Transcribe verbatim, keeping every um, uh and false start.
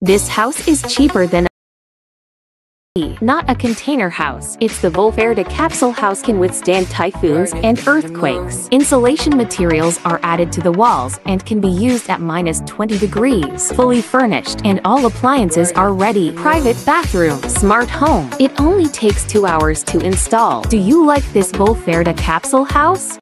This house is cheaper than not a container house. It's the Volferda Capsule House can withstand typhoons and earthquakes. Insulation materials are added to the walls and can be used at minus twenty degrees. Fully furnished and all appliances are ready. Private bathroom, smart home. It only takes two hours to install. Do you like this Volferda Capsule House?